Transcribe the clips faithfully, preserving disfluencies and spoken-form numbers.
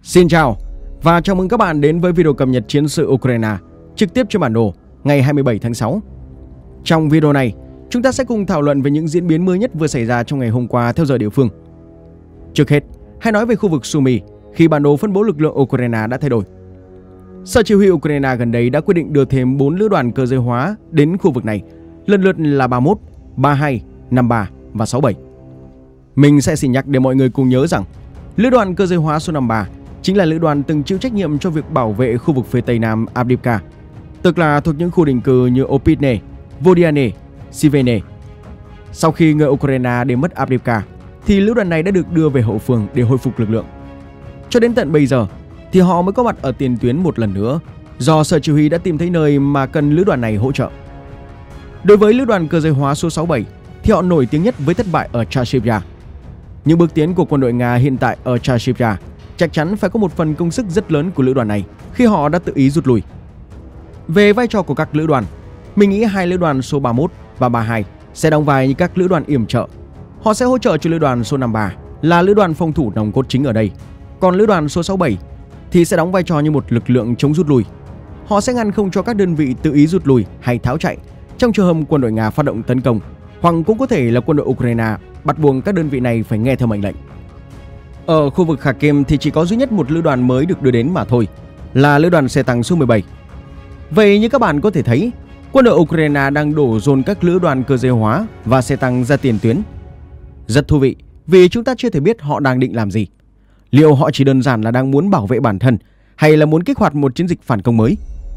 Xin chào và chào mừng các bạn đến với video cập nhật chiến sự Ukraine trực tiếp trên bản đồ ngày hai mươi bảy tháng sáu. Trong video này, chúng ta sẽ cùng thảo luận về những diễn biến mới nhất vừa xảy ra trong ngày hôm qua theo giờ địa phương. Trước hết, hãy nói về khu vực Sumy khi bản đồ phân bố lực lượng Ukraine đã thay đổi. Sở chỉ huy Ukraine gần đây đã quyết định đưa thêm bốn lữ đoàn cơ giới hóa đến khu vực này, lần lượt là ba mươi mốt, ba mươi hai, năm mươi ba và sáu mươi bảy. Mình sẽ xin nhắc để mọi người cùng nhớ rằng lữ đoàn cơ giới hóa số năm mươi ba chính là lữ đoàn từng chịu trách nhiệm cho việc bảo vệ khu vực phía tây nam Avdiivka, tức là thuộc những khu định cư như Opitne, Vodiane, Sivene. Sau khi người Ukraine để mất Avdiivka, thì lữ đoàn này đã được đưa về hậu phương để hồi phục lực lượng. Cho đến tận bây giờ, thì họ mới có mặt ở tiền tuyến một lần nữa, do sở chỉ huy đã tìm thấy nơi mà cần lữ đoàn này hỗ trợ. Đối với lữ đoàn cơ giới hóa số sáu mươi bảy, thì họ nổi tiếng nhất với thất bại ở Chasiv-Yar. Những bước tiến của quân đội Nga hiện tại ở Chasiv-Yar chắc chắn phải có một phần công sức rất lớn của lữ đoàn này khi họ đã tự ý rút lui. Về vai trò của các lữ đoàn, mình nghĩ hai lữ đoàn số ba mươi mốt và ba mươi hai sẽ đóng vai như các lữ đoàn yểm trợ. Họ sẽ hỗ trợ cho lữ đoàn số năm mươi ba là lữ đoàn phòng thủ nòng cốt chính ở đây. Còn lữ đoàn số sáu mươi bảy thì sẽ đóng vai trò như một lực lượng chống rút lui. Họ sẽ ngăn không cho các đơn vị tự ý rút lui hay tháo chạy trong trường hợp quân đội Nga phát động tấn công, hoặc cũng có thể là quân đội Ukraine bắt buộc các đơn vị này phải nghe theo mệnh lệnh. Ở khu vực Kharkiv thì chỉ có duy nhất một lữ đoàn mới được đưa đến mà thôi, là lữ đoàn xe tăng số mười bảy. Vậy như các bạn có thể thấy, quân đội Ukraine đang đổ dồn các lữ đoàn cơ giới hóa và xe tăng ra tiền tuyến. Rất thú vị vì chúng ta chưa thể biết họ đang định làm gì. Liệu họ chỉ đơn giản là đang muốn bảo vệ bản thân hay là muốn kích hoạt một chiến dịch phản công mới?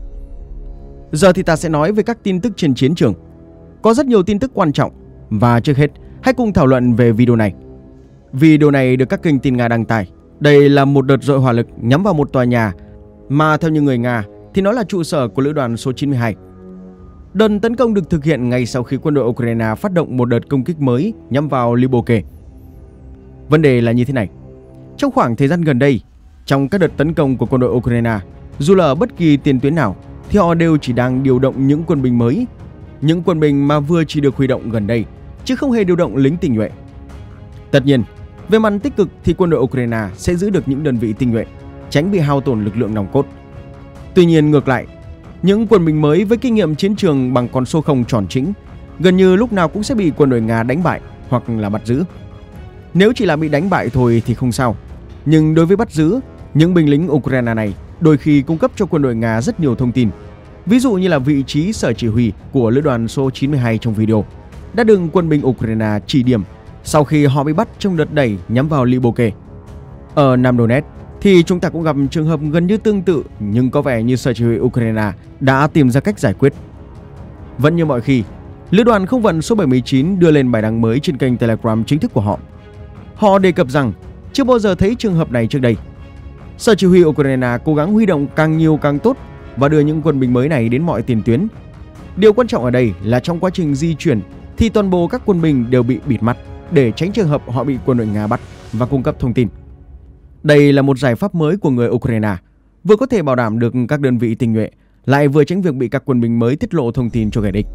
Giờ thì ta sẽ nói về các tin tức trên chiến trường. Có rất nhiều tin tức quan trọng và trước hết hãy cùng thảo luận về video này. Video này được các kênh tin Nga đăng tải. Đây là một đợt dội hỏa lực nhắm vào một tòa nhà mà theo như người Nga thì nó là trụ sở của lữ đoàn số chín mươi hai. Đợt tấn công được thực hiện ngay sau khi quân đội Ukraine phát động một đợt công kích mới nhắm vào Liboke. Vấn đề là như thế này. Trong khoảng thời gian gần đây, trong các đợt tấn công của quân đội Ukraine, dù là ở bất kỳ tiền tuyến nào, thì họ đều chỉ đang điều động những quân binh mới. Những quân binh mà vừa chỉ được huy động gần đây, chứ không hề điều động lính tinh nhuệ. Tất nhiên, về mặt tích cực thì quân đội Ukraine sẽ giữ được những đơn vị tinh nhuệ, tránh bị hao tổn lực lượng nòng cốt. Tuy nhiên ngược lại, những quân binh mới với kinh nghiệm chiến trường bằng con số không tròn chỉnh gần như lúc nào cũng sẽ bị quân đội Nga đánh bại hoặc là bắt giữ. Nếu chỉ là bị đánh bại thôi thì không sao, nhưng đối với bắt giữ, những binh lính Ukraine này đôi khi cung cấp cho quân đội Nga rất nhiều thông tin. Ví dụ như là vị trí sở chỉ huy của lữ đoàn số chín mươi hai trong video đã được quân binh Ukraine chỉ điểm sau khi họ bị bắt trong đợt đẩy nhắm vào Liboke. Ở Nam Donetsk thì chúng ta cũng gặp trường hợp gần như tương tự, nhưng có vẻ như sở chỉ huy Ukraine đã tìm ra cách giải quyết. Vẫn như mọi khi, lữ đoàn không vận số bảy mươi chín đưa lên bài đăng mới trên kênh Telegram chính thức của họ. Họ đề cập rằng chưa bao giờ thấy trường hợp này trước đây. Sở chỉ huy Ukraine cố gắng huy động càng nhiều càng tốt và đưa những quân binh mới này đến mọi tiền tuyến. Điều quan trọng ở đây là trong quá trình di chuyển thì toàn bộ các quân binh đều bị bịt mắt để tránh trường hợp họ bị quân đội Nga bắt và cung cấp thông tin. Đây là một giải pháp mới của người Ukraine, vừa có thể bảo đảm được các đơn vị tinh nhuệ, lại vừa tránh việc bị các quân binh mới tiết lộ thông tin cho kẻ địch.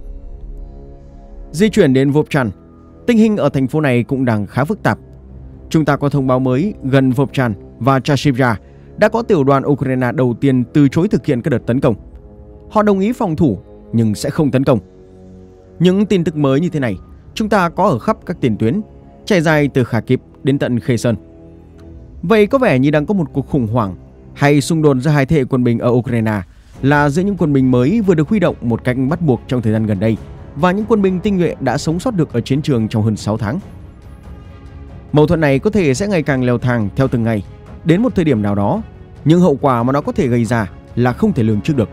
Di chuyển đến Vovchan, tình hình ở thành phố này cũng đang khá phức tạp. Chúng ta có thông báo mới gần Vovchan và Chasiv-Yar đã có tiểu đoàn Ukraine đầu tiên từ chối thực hiện các đợt tấn công. Họ đồng ý phòng thủ nhưng sẽ không tấn công. Những tin tức mới như thế này chúng ta có ở khắp các tiền tuyến, trải dài từ Kharkiv đến tận Kherson. Vậy có vẻ như đang có một cuộc khủng hoảng hay xung đột giữa hai thế hệ quân binh ở Ukraine, là giữa những quân binh mới vừa được huy động một cách bắt buộc trong thời gian gần đây và những quân binh tinh nhuệ đã sống sót được ở chiến trường trong hơn sáu tháng. Mâu thuẫn này có thể sẽ ngày càng leo thang theo từng ngày. Đến một thời điểm nào đó, nhưng hậu quả mà nó có thể gây ra là không thể lường trước được.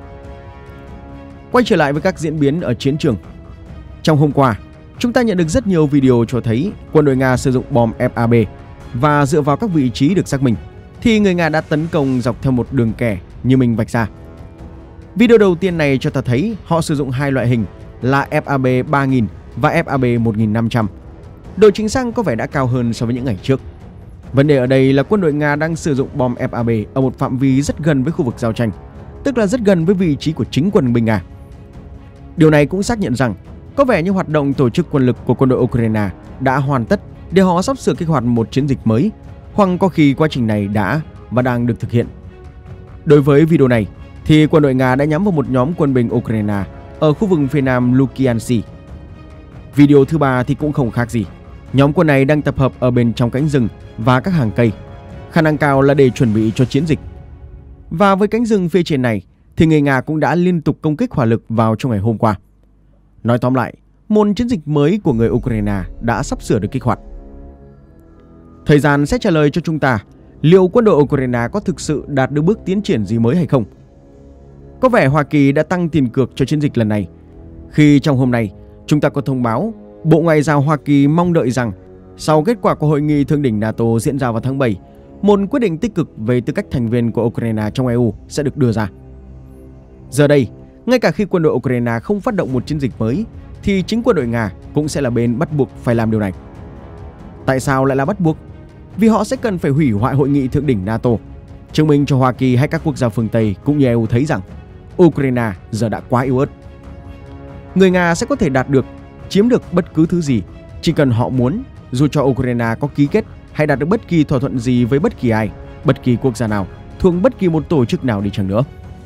Quay trở lại với các diễn biến ở chiến trường. Trong hôm qua, chúng ta nhận được rất nhiều video cho thấy quân đội Nga sử dụng bom F A B và dựa vào các vị trí được xác minh thì người Nga đã tấn công dọc theo một đường kẻ như mình vạch ra. Video đầu tiên này cho ta thấy họ sử dụng hai loại hình là F A B ba nghìn và F A B một nghìn năm trăm. Độ chính xác có vẻ đã cao hơn so với những ngày trước. Vấn đề ở đây là quân đội Nga đang sử dụng bom F A B ở một phạm vi rất gần với khu vực giao tranh, tức là rất gần với vị trí của chính quân binh Nga. Điều này cũng xác nhận rằng có vẻ như hoạt động tổ chức quân lực của quân đội Ukraine đã hoàn tất để họ sắp sửa kích hoạt một chiến dịch mới, hoặc có khi quá trình này đã và đang được thực hiện. Đối với video này thì quân đội Nga đã nhắm vào một nhóm quân binh Ukraine ở khu vực phía nam Lukiansk. Video thứ ba thì cũng không khác gì. Nhóm quân này đang tập hợp ở bên trong cánh rừng và các hàng cây, khả năng cao là để chuẩn bị cho chiến dịch. Và với cánh rừng phía trên này thì người Nga cũng đã liên tục công kích hỏa lực vào trong ngày hôm qua. Nói tóm lại, một chiến dịch mới của người Ukraine đã sắp sửa được kích hoạt. Thời gian sẽ trả lời cho chúng ta liệu quân đội Ukraine có thực sự đạt được bước tiến triển gì mới hay không. Có vẻ Hoa Kỳ đã tăng tiền cược cho chiến dịch lần này, khi trong hôm nay chúng ta có thông báo Bộ Ngoại giao Hoa Kỳ mong đợi rằng sau kết quả của hội nghị thượng đỉnh NATO diễn ra vào tháng bảy, một quyết định tích cực về tư cách thành viên của Ukraine trong e u sẽ được đưa ra. Giờ đây, ngay cả khi quân đội Ukraine không phát động một chiến dịch mới, thì chính quân đội Nga cũng sẽ là bên bắt buộc phải làm điều này. Tại sao lại là bắt buộc? Vì họ sẽ cần phải hủy hoại hội nghị thượng đỉnh NATO, chứng minh cho Hoa Kỳ hay các quốc gia phương Tây cũng như e u thấy rằng Ukraine giờ đã quá yếu ớt. Người Nga sẽ có thể đạt được, chiếm được bất cứ thứ gì chỉ cần họ muốn, dù cho Ukraine có ký kết hay đạt được bất kỳ thỏa thuận gì với bất kỳ ai, bất kỳ quốc gia nào, thuộc bất kỳ một tổ chức nào đi chăng nữa.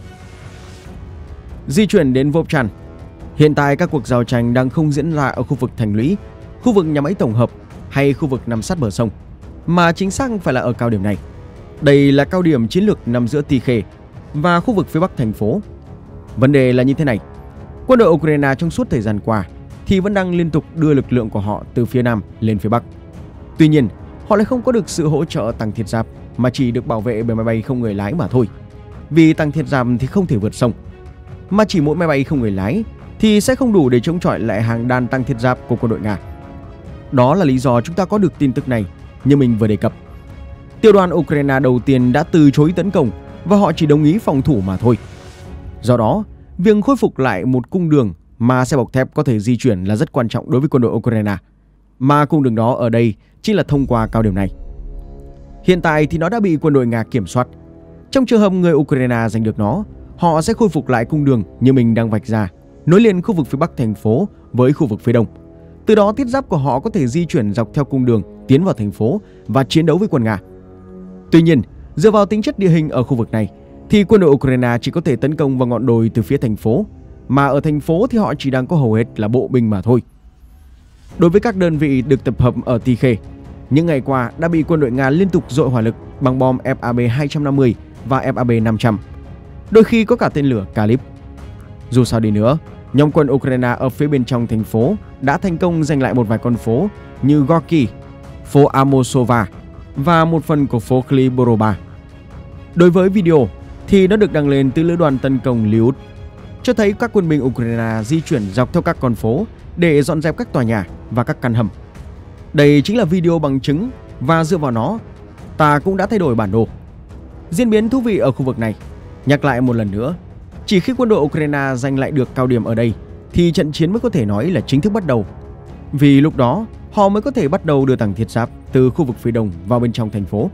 Di chuyển đến Vovchan. Hiện tại các cuộc giao tranh đang không diễn ra ở khu vực thành lũy, khu vực nhà máy tổng hợp hay khu vực nằm sát bờ sông, mà chính xác phải là ở cao điểm này. Đây là cao điểm chiến lược nằm giữa Ty Khê và khu vực phía bắc thành phố. Vấn đề là như thế này, quân đội Ukraine trong suốt thời gian qua thì vẫn đang liên tục đưa lực lượng của họ từ phía nam lên phía bắc. Tuy nhiên, họ lại không có được sự hỗ trợ tăng thiết giáp mà chỉ được bảo vệ bởi máy bay không người lái mà thôi. Vì tăng thiết giáp thì không thể vượt sông, mà chỉ mỗi máy bay không người lái thì sẽ không đủ để chống chọi lại hàng đàn tăng thiết giáp của quân đội Nga. Đó là lý do chúng ta có được tin tức này như mình vừa đề cập. Tiểu đoàn Ukraine đầu tiên đã từ chối tấn công và họ chỉ đồng ý phòng thủ mà thôi. Do đó, việc khôi phục lại một cung đường mà xe bọc thép có thể di chuyển là rất quan trọng đối với quân đội Ukraine. Mà cung đường đó ở đây chính là thông qua cao điểm này. Hiện tại thì nó đã bị quân đội Nga kiểm soát. Trong trường hợp người Ukraine giành được nó, họ sẽ khôi phục lại cung đường như mình đang vạch ra, nối liền khu vực phía bắc thành phố với khu vực phía đông. Từ đó thiết giáp của họ có thể di chuyển dọc theo cung đường tiến vào thành phố và chiến đấu với quân Nga. Tuy nhiên, dựa vào tính chất địa hình ở khu vực này thì quân đội Ukraine chỉ có thể tấn công vào ngọn đồi từ phía thành phố, mà ở thành phố thì họ chỉ đang có hầu hết là bộ binh mà thôi. Đối với các đơn vị được tập hợp ở Ty Khê, những ngày qua đã bị quân đội Nga liên tục dội hỏa lực bằng bom F A B hai năm mươi và F A B năm trăm, đôi khi có cả tên lửa Kalib. Dù sao đi nữa, nhóm quân Ukraine ở phía bên trong thành phố đã thành công giành lại một vài con phố như Gorky, phố Amosova và một phần của phố Kliboroba. Đối với video thì nó được đăng lên từ lữ đoàn tấn công Liud, cho thấy các quân binh Ukraine di chuyển dọc theo các con phố để dọn dẹp các tòa nhà và các căn hầm. Đây chính là video bằng chứng và dựa vào nó, ta cũng đã thay đổi bản đồ. Diễn biến thú vị ở khu vực này. Nhắc lại một lần nữa, chỉ khi quân đội Ukraine giành lại được cao điểm ở đây thì trận chiến mới có thể nói là chính thức bắt đầu. Vì lúc đó họ mới có thể bắt đầu đưa tăng thiết giáp từ khu vực phía đông vào bên trong thành phố.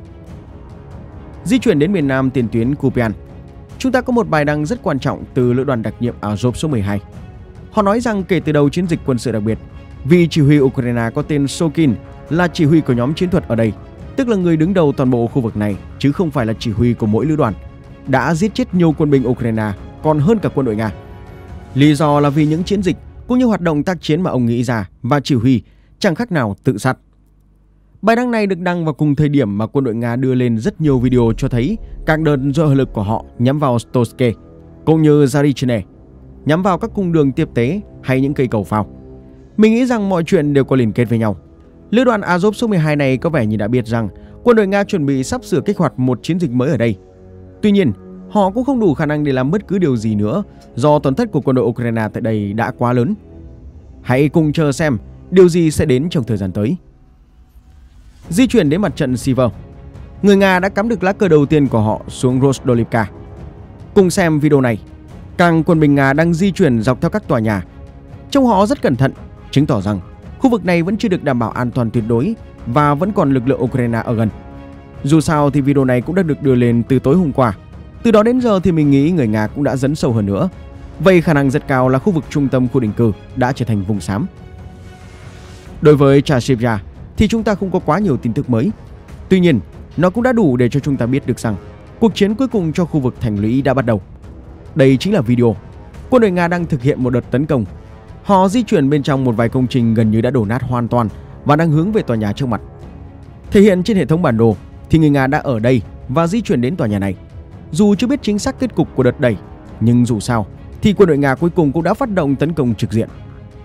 Di chuyển đến miền nam tiền tuyến Kupian, chúng ta có một bài đăng rất quan trọng từ lữ đoàn đặc nhiệm Azov số mười hai. Họ nói rằng kể từ đầu chiến dịch quân sự đặc biệt, vị chỉ huy Ukraine có tên Sokin là chỉ huy của nhóm chiến thuật ở đây, tức là người đứng đầu toàn bộ khu vực này chứ không phải là chỉ huy của mỗi lữ đoàn, đã giết chết nhiều quân binh Ukraine còn hơn cả quân đội Nga. Lý do là vì những chiến dịch cũng như hoạt động tác chiến mà ông nghĩ ra và chỉ huy chẳng khác nào tự sát. Bài đăng này được đăng vào cùng thời điểm mà quân đội Nga đưa lên rất nhiều video cho thấy các đợt dội hỏa lực của họ nhắm vào Stoske cũng như Zarichne, nhắm vào các cung đường tiếp tế hay những cây cầu phao. Mình nghĩ rằng mọi chuyện đều có liên kết với nhau. Lữ đoàn Azov số mười hai này có vẻ như đã biết rằng quân đội Nga chuẩn bị sắp sửa kích hoạt một chiến dịch mới ở đây. Tuy nhiên, họ cũng không đủ khả năng để làm bất cứ điều gì nữa do tổn thất của quân đội Ukraine tại đây đã quá lớn. Hãy cùng chờ xem điều gì sẽ đến trong thời gian tới. Di chuyển đến mặt trận Siver, người Nga đã cắm được lá cờ đầu tiên của họ xuống Rostolivka. Cùng xem video này. Càng quân binh Nga đang di chuyển dọc theo các tòa nhà. Trông họ rất cẩn thận, chứng tỏ rằng khu vực này vẫn chưa được đảm bảo an toàn tuyệt đối và vẫn còn lực lượng Ukraine ở gần. Dù sao thì video này cũng đã được đưa lên từ tối hôm qua. Từ đó đến giờ thì mình nghĩ người Nga cũng đã dấn sâu hơn nữa. Vậy khả năng rất cao là khu vực trung tâm khu định cư đã trở thành vùng xám. Đối với Chasiv thì chúng ta không có quá nhiều tin tức mới. Tuy nhiên, nó cũng đã đủ để cho chúng ta biết được rằng cuộc chiến cuối cùng cho khu vực thành lũy đã bắt đầu. Đây chính là video quân đội Nga đang thực hiện một đợt tấn công. Họ di chuyển bên trong một vài công trình gần như đã đổ nát hoàn toàn và đang hướng về tòa nhà trước mặt. Thể hiện trên hệ thống bản đồ thì người Nga đã ở đây và di chuyển đến tòa nhà này. Dù chưa biết chính xác kết cục của đợt đẩy, nhưng dù sao thì quân đội Nga cuối cùng cũng đã phát động tấn công trực diện.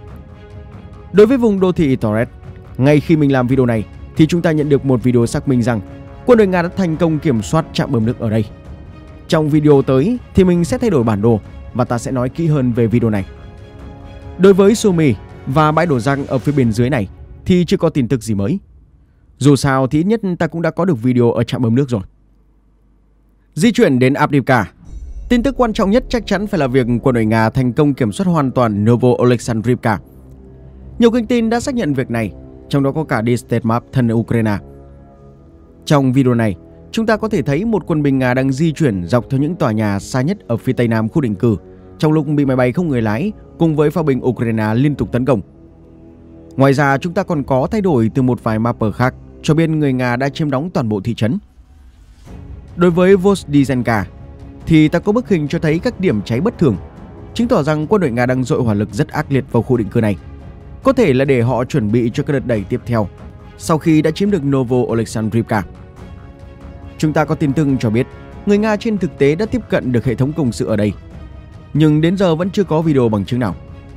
Đối với vùng đô thị Torres, ngay khi mình làm video này thì chúng ta nhận được một video xác minh rằng quân đội Nga đã thành công kiểm soát trạm bơm nước ở đây. Trong video tới thì mình sẽ thay đổi bản đồ và ta sẽ nói kỹ hơn về video này. Đối với Sumy và bãi đổ rác ở phía bên dưới này thì chưa có tin tức gì mới. Dù sao thì ít nhất ta cũng đã có được video ở trạm bơm nước rồi. Di chuyển đến Avdiivka, tin tức quan trọng nhất chắc chắn phải là việc quân đội Nga thành công kiểm soát hoàn toàn Novo-Alexandriivka. Nhiều kênh tin đã xác nhận việc này, trong đó có cả Diplomat thân Ukraine. Trong video này, chúng ta có thể thấy một quân binh Nga đang di chuyển dọc theo những tòa nhà xa nhất ở phía tây nam khu định cư, trong lúc bị máy bay không người lái cùng với pháo binh Ukraine liên tục tấn công. Ngoài ra, chúng ta còn có thay đổi từ một vài mapper khác cho biết người Nga đã chiếm đóng toàn bộ thị trấn. Đối với Vozdizhenka thì ta có bức hình cho thấy các điểm cháy bất thường, chứng tỏ rằng quân đội Nga đang dội hỏa lực rất ác liệt vào khu định cư này. Có thể là để họ chuẩn bị cho các đợt đẩy tiếp theo sau khi đã chiếm được Novo-Alexandriivka. Chúng ta có tin tức cho biết người Nga trên thực tế đã tiếp cận được hệ thống công sự ở đây, nhưng đến giờ vẫn chưa có video bằng chứng nào.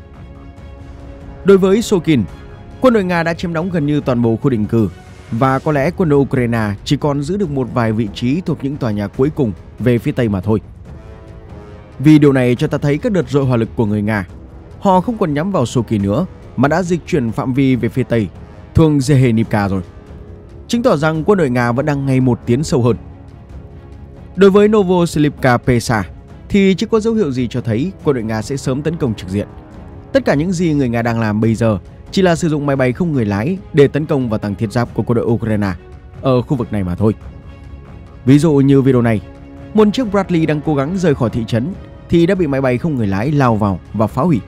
Đối với Sokin, quân đội Nga đã chiếm đóng gần như toàn bộ khu định cư và có lẽ quân đội Ukraine chỉ còn giữ được một vài vị trí thuộc những tòa nhà cuối cùng về phía tây mà thôi. Vì điều này cho ta thấy các đợt dội hỏa lực của người Nga, họ không còn nhắm vào Sokin nữa mà đã dịch chuyển phạm vi về phía tây, thuộc Zhenivka rồi, chứng tỏ rằng quân đội Nga vẫn đang ngày một tiến sâu hơn. Đối với Novoselivka Pesa thì chưa có dấu hiệu gì cho thấy quân đội Nga sẽ sớm tấn công trực diện. Tất cả những gì người Nga đang làm bây giờ chỉ là sử dụng máy bay không người lái để tấn công vào tầng thiết giáp của quân đội Ukraine ở khu vực này mà thôi. Ví dụ như video này, một chiếc Bradley đang cố gắng rời khỏi thị trấn thì đã bị máy bay không người lái lao vào và phá hủy.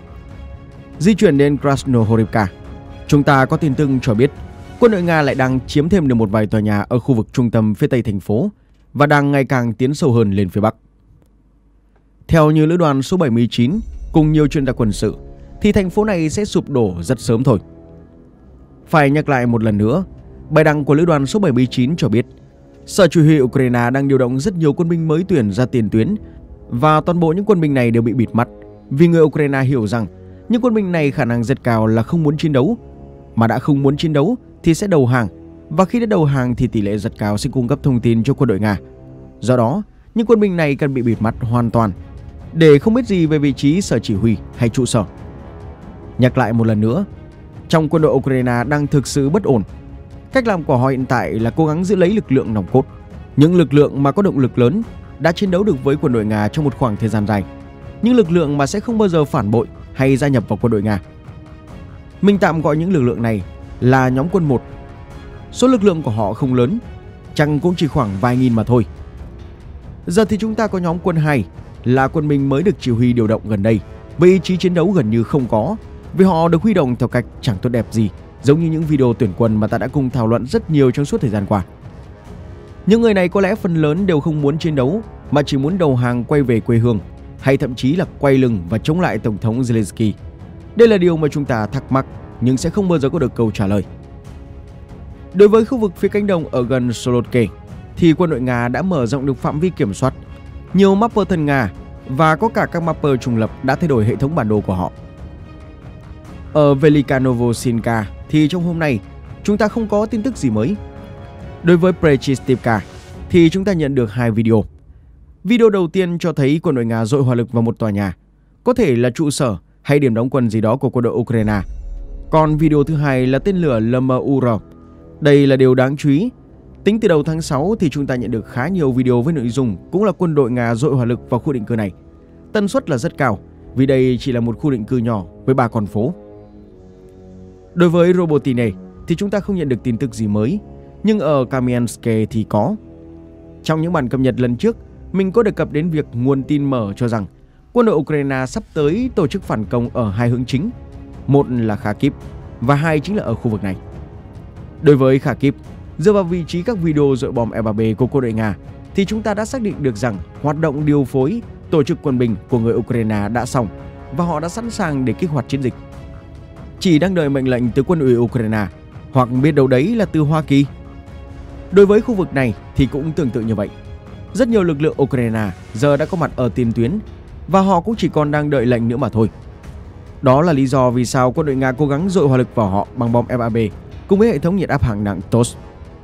Di chuyển đến Krasnohorivka, chúng ta có tin tức cho biết quân đội Nga lại đang chiếm thêm được một vài tòa nhà ở khu vực trung tâm phía tây thành phố và đang ngày càng tiến sâu hơn lên phía bắc. Theo như lữ đoàn số bảy mươi chín cùng nhiều chuyên gia quân sự thì thành phố này sẽ sụp đổ rất sớm thôi. Phải nhắc lại một lần nữa, bài đăng của lữ đoàn số bảy mươi chín cho biết Sở Chỉ huy Ukraine đang điều động rất nhiều quân binh mới tuyển ra tiền tuyến và toàn bộ những quân binh này đều bị bịt mắt vì người Ukraine hiểu rằng những quân binh này khả năng rất cao là không muốn chiến đấu, mà đã không muốn chiến đấu thì sẽ đầu hàng, và khi đã đầu hàng thì tỷ lệ rất cao sẽ cung cấp thông tin cho quân đội Nga. Do đó, những quân binh này cần bị bịt mắt hoàn toàn để không biết gì về vị trí sở chỉ huy hay trụ sở. Nhắc lại một lần nữa, trong quân đội Ukraine đang thực sự bất ổn. Cách làm của họ hiện tại là cố gắng giữ lấy lực lượng nòng cốt, những lực lượng mà có động lực lớn đã chiến đấu được với quân đội Nga trong một khoảng thời gian dài, những lực lượng mà sẽ không bao giờ phản bội hay gia nhập vào quân đội Nga. Mình tạm gọi những lực lượng này là nhóm quân một. Số lực lượng của họ không lớn, chăng cũng chỉ khoảng vài nghìn mà thôi. Giờ thì chúng ta có nhóm quân hai là quân binh mới được chỉ huy điều động gần đây, với ý chí chiến đấu gần như không có, vì họ được huy động theo cách chẳng tốt đẹp gì, giống như những video tuyển quân mà ta đã cùng thảo luận rất nhiều trong suốt thời gian qua. Những người này có lẽ phần lớn đều không muốn chiến đấu mà chỉ muốn đầu hàng quay về quê hương, hay thậm chí là quay lưng và chống lại Tổng thống Zelensky. Đây là điều mà chúng ta thắc mắc nhưng sẽ không bao giờ có được câu trả lời. Đối với khu vực phía cánh đồng ở gần Solotke thì quân đội Nga đã mở rộng được phạm vi kiểm soát. Nhiều mapper thân Nga và có cả các mapper trùng lập đã thay đổi hệ thống bản đồ của họ. Ở Velika Novosilka thì trong hôm nay chúng ta không có tin tức gì mới. Đối với Prechestivka thì chúng ta nhận được hai video. Video đầu tiên cho thấy quân đội Nga dội hỏa lực vào một tòa nhà, có thể là trụ sở hay điểm đóng quân gì đó của quân đội Ukraine. Còn video thứ hai là tên lửa L M U R. Đây là điều đáng chú ý. Tính từ đầu tháng sáu thì chúng ta nhận được khá nhiều video với nội dung cũng là quân đội Nga dội hỏa lực vào khu định cư này. Tần suất là rất cao vì đây chỉ là một khu định cư nhỏ với ba con phố. Đối với Robotine thì chúng ta không nhận được tin tức gì mới, nhưng ở Kamianske thì có. Trong những bản cập nhật lần trước, mình có đề cập đến việc nguồn tin mở cho rằng quân đội Ukraine sắp tới tổ chức phản công ở hai hướng chính, một là Kharkiv và hai chính là ở khu vực này. Đối với Kharkiv, Dựa vào vị trí các video dội bom E ba B của quân đội Nga thì chúng ta đã xác định được rằng hoạt động điều phối, tổ chức quân binh của người Ukraine đã xong và họ đã sẵn sàng để kích hoạt chiến dịch. Chỉ đang đợi mệnh lệnh từ quân ủy Ukraine hoặc biết đâu đấy là từ Hoa Kỳ. Đối với khu vực này thì cũng tương tự như vậy. Rất nhiều lực lượng Ukraine giờ đã có mặt ở tiền tuyến và họ cũng chỉ còn đang đợi lệnh nữa mà thôi. Đó là lý do vì sao quân đội Nga cố gắng dội hỏa lực vào họ bằng bom E ba B cùng với hệ thống nhiệt áp hạng nặng T O S.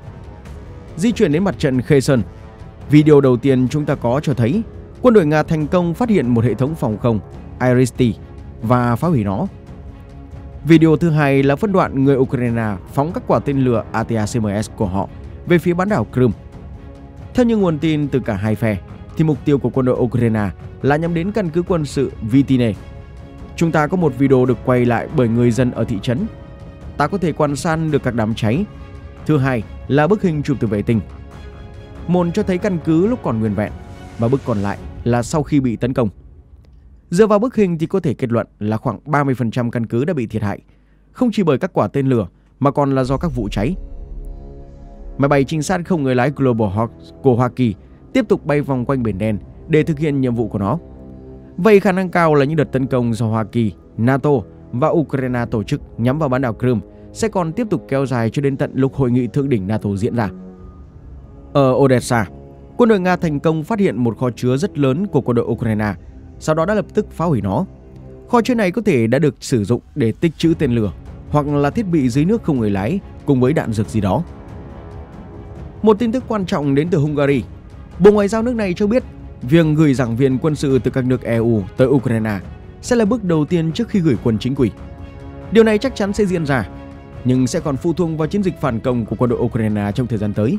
Di chuyển đến mặt trận Kherson, video đầu tiên chúng ta có cho thấy quân đội Nga thành công phát hiện một hệ thống phòng không Iris-T và phá hủy nó. Video thứ hai là phân đoạn người Ukraine phóng các quả tên lửa A T A C M S của họ về phía bán đảo Crimea. Theo những nguồn tin từ cả hai phe, thì mục tiêu của quân đội Ukraine là nhắm đến căn cứ quân sự Vitine. Chúng ta có một video được quay lại bởi người dân ở thị trấn. Ta có thể quan sát được các đám cháy. Thứ hai là bức hình chụp từ vệ tinh. Một cho thấy căn cứ lúc còn nguyên vẹn và bức còn lại là sau khi bị tấn công. Dựa vào bức hình thì có thể kết luận là khoảng ba mươi phần trăm căn cứ đã bị thiệt hại, không chỉ bởi các quả tên lửa mà còn là do các vụ cháy. Máy bay trinh sát không người lái Global Hawk của Hoa Kỳ tiếp tục bay vòng quanh Biển Đen để thực hiện nhiệm vụ của nó. Vậy khả năng cao là những đợt tấn công do Hoa Kỳ, NATO và Ukraine tổ chức nhắm vào bán đảo Crimea sẽ còn tiếp tục kéo dài cho đến tận lúc hội nghị thượng đỉnh NATO diễn ra. Ở Odessa, quân đội Nga thành công phát hiện một kho chứa rất lớn của quân đội Ukraine, sau đó đã lập tức phá hủy nó. Kho chứa này có thể đã được sử dụng để tích trữ tên lửa hoặc là thiết bị dưới nước không người lái cùng với đạn dược gì đó. Một tin tức quan trọng đến từ Hungary. Bộ Ngoại giao nước này cho biết việc gửi giảng viên quân sự từ các nước E U tới Ukraine sẽ là bước đầu tiên trước khi gửi quân chính quy. Điều này chắc chắn sẽ diễn ra, nhưng sẽ còn phụ thuộc vào chiến dịch phản công của quân đội Ukraine trong thời gian tới.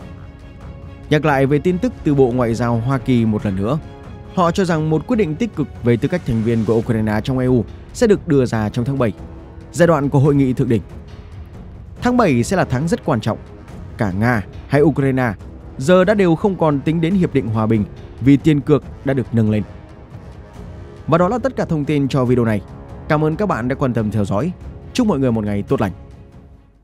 Nhắc lại về tin tức từ Bộ Ngoại giao Hoa Kỳ một lần nữa, họ cho rằng một quyết định tích cực về tư cách thành viên của Ukraine trong E U sẽ được đưa ra trong tháng bảy, giai đoạn của hội nghị thượng đỉnh. Tháng bảy sẽ là tháng rất quan trọng. Cả Nga hay Ukraine giờ đã đều không còn tính đến hiệp định hòa bình vì tiền cược đã được nâng lên. Và đó là tất cả thông tin cho video này. Cảm ơn các bạn đã quan tâm theo dõi. Chúc mọi người một ngày tốt lành.